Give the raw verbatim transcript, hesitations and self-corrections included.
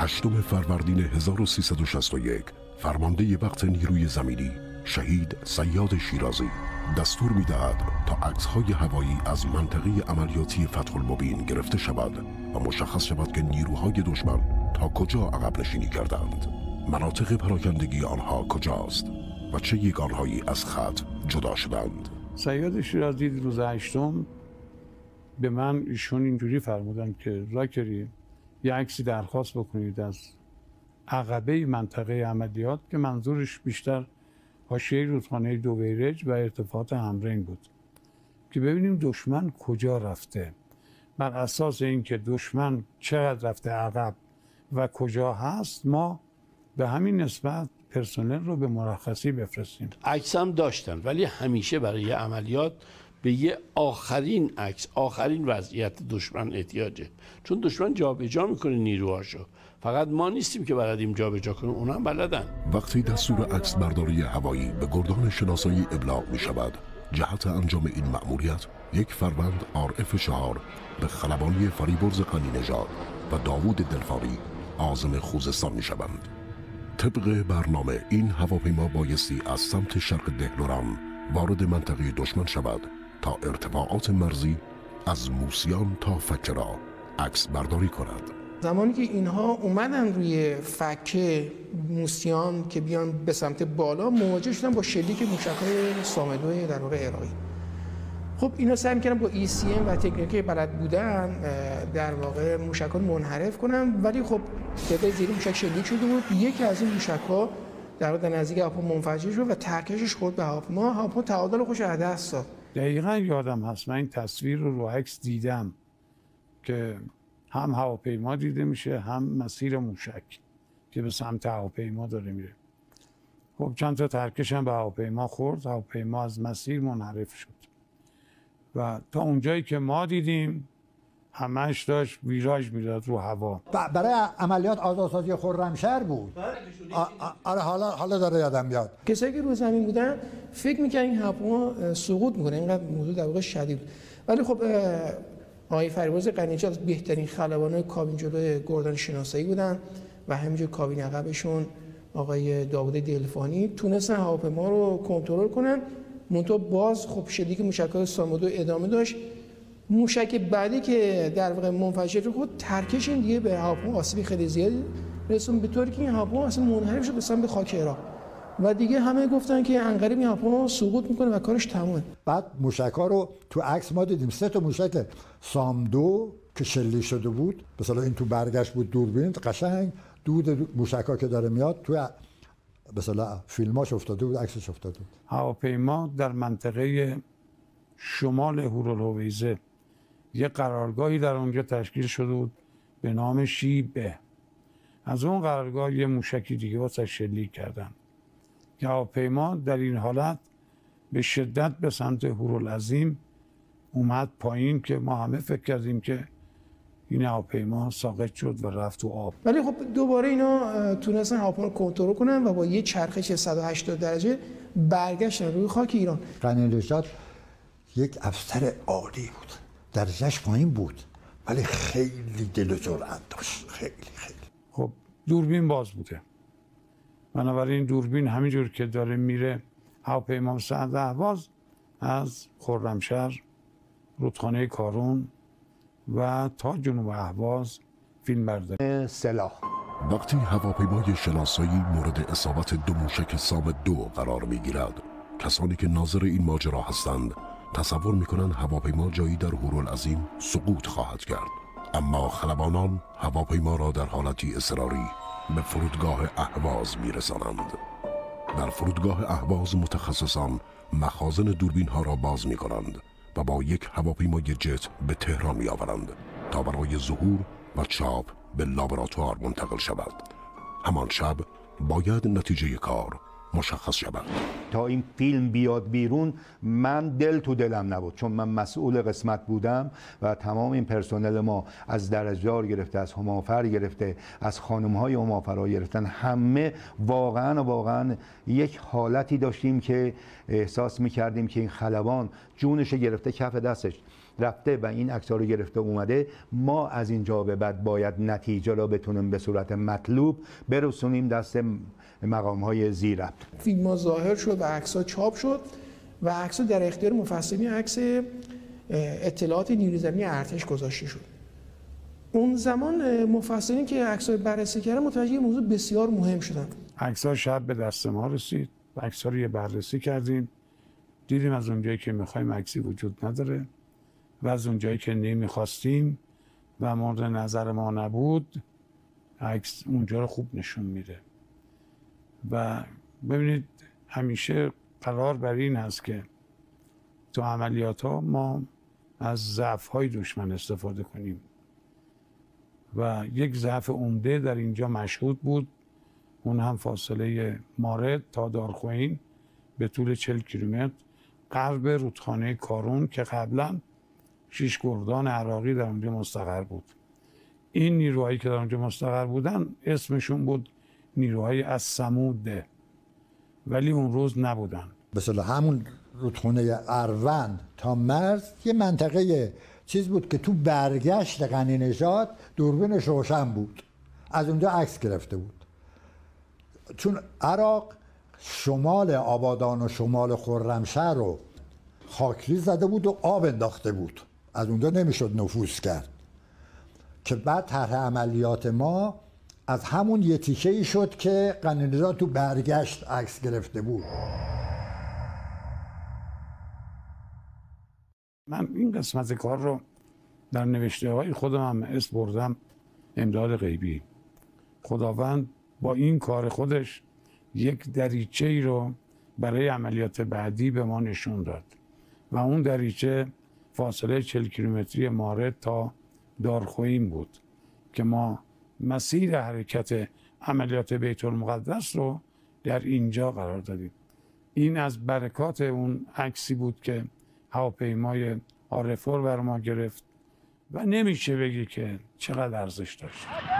هشتم فروردین هزار و سیصد و شصت و یک فرمانده وقت نیروی زمینی شهید صیاد شیرازی دستور می‌دهد تا عکس‌های هوایی از منطقه عملیاتی فتح المبین گرفته شود و مشخص شود که نیروهای دشمن تا کجا عقب نشینی کردند. مناطق پراکندگی آنها کجاست و چه یگانهایی از خط جدا شدند. صیاد شیرازی روز هشتم به من ایشون اینجوری فرمودن که راکری یه عکسی درخواست بکنید از عقبه منطقه عملیات که منظورش بیشتر حاشیه رودخانه دوبیرج و ارتفاعات همرنگ بود که ببینیم دشمن کجا رفته. بر اساس اینکه دشمن چقدر رفته عقب و کجا هست ما به همین نسبت پرسنل رو به مرخصی بفرستیم. عکس هم داشتن ولی همیشه برای عملیات به یه آخرین عکس، آخرین وضعیت دشمن احتیاجه، چون دشمن جابجا میکنه نیروهاشو. فقط ما نیستیم که بلدیم جابجا کنیم، اونها بلدن. وقتی دستور عکس برداری هوایی به گردان شناسایی ابلاغ می شود، جهت انجام این مأموریت یک فروند آر اف چهار به خلبانی فریبرز غنی‌نژاد و داوود دلفاری عازم خوزستان می شوند. طبق برنامه این هواپیما بایستی از سمت شرق دهلوران وارد منطقه دشمن شود تا ارتفاعات مرزی از موسیان تا فکه را عکس برداری کند. زمانی که اینها اومدن روی فکه موسیان که بیان به سمت بالا، مواجه شدن با شلیک موشک‌های سامدو در واقع عراقی. خب اینا سعی می‌کردن با ای سی ام و تکنیکی بلد بودن در واقع موشک‌ها منحرف کنن، ولی خب تعداد زیادی موشک شلیک شده بود. یکی از این موشک‌ها در واقع نزدیک هواپیما منفجر شد و ترکشش خورد به هواپیما. هواپیما تعادل خودش از دست داد. دقیقاً یادم هست من این تصویر رو رو عکس دیدم که هم هواپیما دیده میشه هم مسیر موشک که به سمت هواپیما داره میره. خب چند تا ترکش هم به هواپیما خورد، هواپیما از مسیر منحرف شد و تا اونجایی که ما دیدیم همش داشت ویراژ میداد رو هوا. برای عملیات آزادسازی خرمشهر بود. آره حالا حالا داره یادم میاد. کسایی که رو زمین بودن فکر می‌کردن این هواپیما سقوط میکنه، اینقدر موضوع در واقع شدید بود. ولی خب آقای فریبرز غنی‌نژاد از بهترین خلبان‌های کابین جلوی گردان شناسایی بودن و همینجور کابین عقبشون آقای داوود دلفانی تونستن هواپیما رو کنترل کنن. منتها باز خب شلیک موشک‌های سامدو ادامه داشت. موشک بعدی که در واقع منفجر خود ترکش این دیگه به هواپیما آسیب خیلی زیادی رسون، به طوری که این هواپیما اصلا منحرف شد به سمت خاک عراق و دیگه همه گفتن که انقریب این هواپیما سقوط میکنه و کارش تمومه. بعد موشک‌ها رو تو عکس ما دیدیم، سه تا موشک سامدو که شلیک شده بود، مثلا این تو برگشت بود دوربین قشنگ دود موشک‌ها که داره میاد تو مثلا فیلماش افتاده بود، عکسش افتاده بود. هواپیما در منطقه شمال هورالهویزه یه قرارگاهی در اونجا تشکیل شده بود به نام شیبه. از اون قرارگاه یه موشکی دیگه واسه شلیک کردن. هواپیما در این حالت به شدت به سمت هورالعظیم اومد پایین که ما همه فکر کردیم که این هواپیما ساقط شد و رفت تو آب. ولی خب دوباره اینا تونستن هواپیما رو کنترل کنن و با یه چرخش صد و هشتاد درجه برگشتن روی خاک ایران. غنی‌نژاد یک افسر عالی بود، درجهش پایین بود ولی خیلی دل و جرأت داشت، خیلی خیلی. خب دوربین باز بوده، بنابراین دوربین همینجور که داره میره هواپیما سعد اهواز از خرمشهر، رودخانه کارون و تا جنوب اهواز فیلم برداری. سلاح وقتی هواپیمای شناسایی مورد اصابت دو موشک سام دو قرار میگیرد، کسانی که ناظر این ماجرا هستند تصور میکنند هواپیما جایی در هورالعظیم سقوط خواهد کرد، اما خلبانان هواپیما را در حالتی اضطراری به فرودگاه اهواز میرسانند. در فرودگاه اهواز متخصصان مخازن دوربین ها را باز می کنند و با یک هواپیمای جت به تهران می آورند تا برای ظهور و چاپ به لابراتوار منتقل شود. همان شب باید نتیجه کار مشخص شود. تا این فیلم بیاد بیرون من دل تو دلم نبود، چون من مسئول قسمت بودم و تمام این پرسنل ما از درجدار گرفته، از همافر گرفته، از خانم‌های همافرا گرفتن، همه واقعا واقعا یک حالتی داشتیم که احساس می‌کردیم که این خلبان جونش گرفته کف دستش. رفته و این عکس‌ها رو گرفته اومده، ما از اینجا به بعد باید نتیجه را بتونیم به صورت مطلوب برسونیم دست مقام‌های زیر. فیلم ها ظاهر شد و عکس‌ها چاپ شد و عکس‌ها در اختیار مفصلین عکس اطلاعات نیروی زمینی ارتش گذاشته شد. اون زمان مفصلین که عکس‌ها بررسی کردن متوجه موضوع بسیار مهم شدن. عکس‌ها شب به دست ما رسید، عکس‌ها رو یه بررسی کردیم، دیدیم از اونجایی که می‌خوایم عکسی وجود نداره و از اونجایی که نمی‌خواستیم و مورد نظر ما نبود، عکس اونجا رو خوب نشون میده. و ببینید همیشه قرار بر این هست که تو عملیات ها ما از ضعف های دشمن استفاده کنیم و یک ضعف عمده در اینجا مشهود بود، اون هم فاصله مارد تا دارخوین به طول چهل کیلومتر غرب رودخانه کارون که قبلا شش گردان عراقی در اونجا مستقر بود. این نیروهایی که در اونجا مستقر بودن اسمشون بود نیروهای از سموده، ولی اون روز نبودن. مثلا همون رودخونه اروند تا مرز یه منطقه چیز بود که تو برگشت غنی نژاد دوربینش روشن بود، از اونجا عکس گرفته بود. چون عراق شمال آبادان و شمال خرمشهر رو خاکریز زده بود و آب انداخته بود، از اونجا نمیشد نفوذ کرد، که بعد طرح عملیات ما از همون یه تیکه ای شد که غنی نژاد تو برگشت عکس گرفته بود. من این قسمت کار رو در نوشته های خودم هم اسم بردم امداد غیبی. خداوند با این کار خودش یک دریچه ای رو برای عملیات بعدی به ما نشون داد و اون دریچه فاصله چهل کیلومتری مارد تا دارخوین بود که ما مسیر حرکت عملیات بیت المقدس رو در اینجا قرار دادیم. این از برکات اون عکسی بود که هواپیمای آرفور بر ما گرفت و نمیشه بگی که چقدر ارزش داشت.